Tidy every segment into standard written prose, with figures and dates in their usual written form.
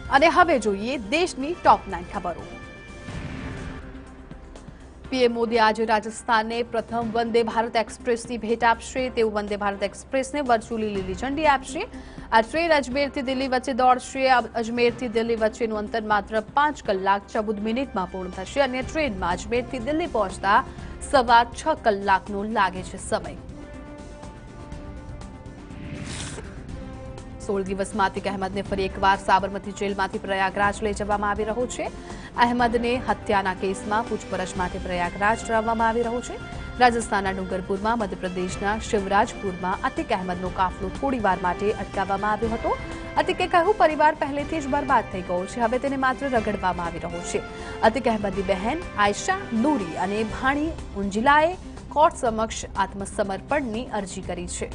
અને હવે જોઈએ દેશની ટોપ 9 ખબરો। પીએમ મોદી આજે રાજસ્થાનને પ્રથમ વંદે ભારત એક્સપ્રેસની ભેટ આપશે। તેઓ વંદે ભારત એક્સપ્રેસને વર્ચ્યુઅલી લીલી ઝંડી આપશે। આ ટ્રેન અજમેરથી દિલ્હી વચ્ચે દોડશે। અજમેરથી દિલ્હી વચ્ચેનું અંતર માત્ર 5 કલાક 14 મિનિટમાં પૂર્ણ થશે। અને ટ્રેનમાં અજમેરથી દિલ્હી પહોંચતા સવા 6 કલાકનો લાગે છે સમય। 16 દિવસમાં અતિક અહેમદને ફરી એકવાર સાબરમતી જેલમાંથી પ્રયાગરાજ લઈ જવામાં આવી રહ્યો છે। અહેમદને હત્યાના કેસમાં પૂછપરછ માટે પ્રયાગરાજ લાવવામાં આવી રહ્યો છે। રાજસ્થાનના ડુંગરપુરમાં, મધ્યપ્રદેશના શિવરાજપુરમાં અતિક અહેમદનો કાફલો થોડીવાર માટે અટકાવવામાં આવ્યો હતો। અતિકે કહ્યું, પરિવાર પહેલેથી જ બરબાદ થઈ ગયો છે, હવે તેને માત્ર રગડવામાં આવી રહ્યો છે। અતિક અહેમદની બહેન આયશા નૂરી અને ભાણી ઉંજિલાએ કોર્ટ સમક્ષ આત્મસમર્પણની અરજી કરી છે।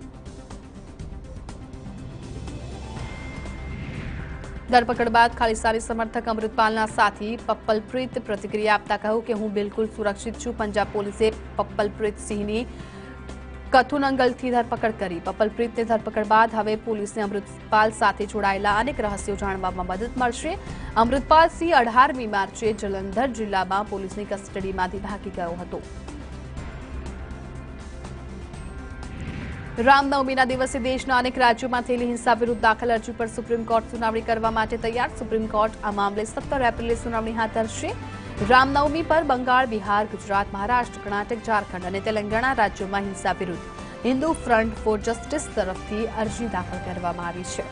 ધરપકડ બાદ ખાલિસ્તાની સમર્થક અમૃતપાલના સાથી પપ્પલપ્રીત પ્રતિક્રિયા આપતા કહ્યું કે હું બિલકુલ સુરક્ષિત છું। પંજાબ પોલીસે પપ્પલપ્રીત સિંહની કથુનંગલથી ધરપકડ કરી। પપ્પલપ્રીતની ધરપકડ બાદ હવે પોલીસને અમૃતપાલ સાથે જોડાયેલા અનેક રહસ્યો જાણવામાં મદદ મળશે। અમૃતપાલ સિંહ 18મી માર્ચે જલંધર જિલ્લામાં પોલીસની કસ્ટડીમાંથી ભાગી ગયો હતો। રામનવમીના દિવસે દેશના અનેક રાજ્યોમાં થયેલી હિંસા વિરુદ્ધ દાખલ અરજી પર સુપ્રીમ કોર્ટ સુનાવણી કરવા માટે તૈયાર। સુપ્રીમ કોર્ટ આ મામલે 17 એપ્રિલે સુનાવણી હાથ ધરશે। રામનવમી પર બંગાળ, બિહાર, ગુજરાત, મહારાષ્ટ્ર, કર્ણાટક, ઝારખંડ અને તેલંગાણા રાજ્યોમાં હિંસા વિરુદ્ધ હિન્દુ ફ્રન્ટ ફોર જસ્ટિસ તરફથી અરજી દાખલ કરવામાં આવી છે।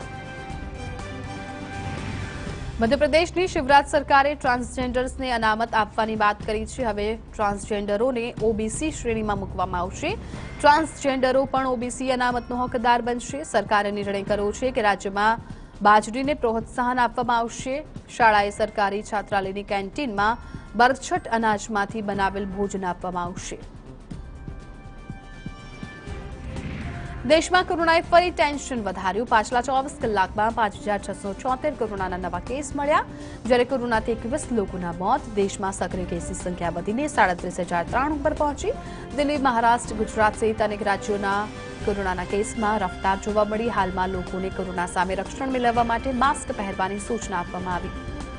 મધ્યપ્રદેશની શિવરાજ સરકારે ટ્રાન્સજેન્ડર્સને અનામત આપવાની વાત કરી છે। હવે ટ્રાન્સજેન્ડરોને ઓબીસી શ્રેણીમાં મૂકવામાં આવશે। ટ્રાન્સજેન્ડરો પણ ઓબીસી અનામતનો હકદાર બનશે। સરકારે નિર્ણય કર્યો છે કે રાજ્યમાં બાજરીને પ્રોત્સાહન આપવામાં આવશે। શાળાએ સરકારી છાત્રાલયની કેન્ટીનમાં બરછટ અનાજમાંથી બનાવેલ ભોજન આપવામાં આવશે। દેશમાં કોરોનાએ ફરી ટેન્શન વધાર્યું। પાછલા 24 કલાકમાં 5676 કોરોનાના નવા કેસ મળ્યા, જ્યારે કોરોનાથી 21 લોકોના મોત। દેશમાં સક્રિય કેસની સંખ્યા વધીને 37,093 પર પહોંચી। દિલ્હી, મહારાષ્ટ્ર, ગુજરાત સહિત અનેક રાજ્યોના કોરોનાના કેસમાં રફતાર જોવા મળી। હાલમાં લોકોને કોરોના સામે રક્ષણ મેળવવા માટે માસ્ક પહેરવાની સૂચના આપવામાં આવી।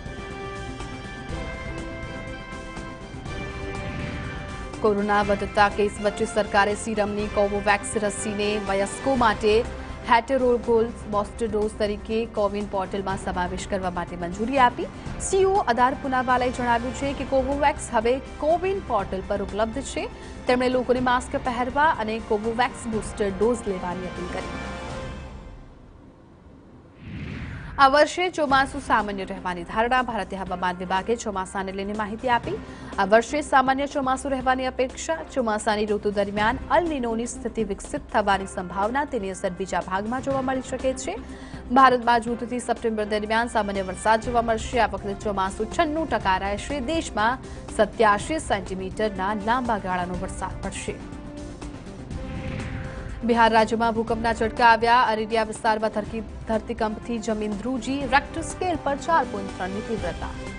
કોરોના વધતા કેસ વચ્ચે સરકારે સીરમની કોવોવેક્સ રસીને વયસ્કો માટે હેટેરોઝાઇગસ બૂસ્ટર ડોઝ તરીકે કોવિન પોર્ટલમાં સમાવેશ કરવા માટે મંજૂરી આપી। સીઈઓ અદાર પૂનાવાલાએ જણાવ્યું છે કે કોવોવેક્સ હવે કોવિન પોર્ટલ પર ઉપલબ્ધ છે। તેમણે લોકોને માસ્ક પહેરવા અને કોવોવેક્સ બૂસ્ટર ડોઝ લેવાની અપીલ કરી। આ વર્ષે ચોમાસું સામાન્ય રહેવાની ધારણા। ભારતીય હવામાન વિભાગે ચોમાસાને લઈને માહિતી આપી। આ વર્ષે સામાન્ય ચોમાસું રહેવાની અપેક્ષા। ચોમાસાની ઋતુ દરમિયાન અલ નીનોની સ્થિતિ વિકસિત થવાની સંભાવના, તેની અસર બીજા ભાગમાં જોવા મળી શકે છે। ભારતમાં જૂનથી સપ્ટેમ્બર દરમિયાન સામાન્ય વરસાદ જોવા મળશે। આ વખતે ચોમાસું 96% રહેશે। દેશમાં 87 સેન્ટીમીટરના લાંબા ગાળાનો વરસાદ પડશે। બિહાર રાજ્યમાં ભૂકંપના ઝટકા આવ્યા। અરેરિયા વિસ્તારમાં ધરતીકંપથી જમીન ધ્રુજી। રેક્ટર સ્કેલ પર 4.3ની તીવ્રતા।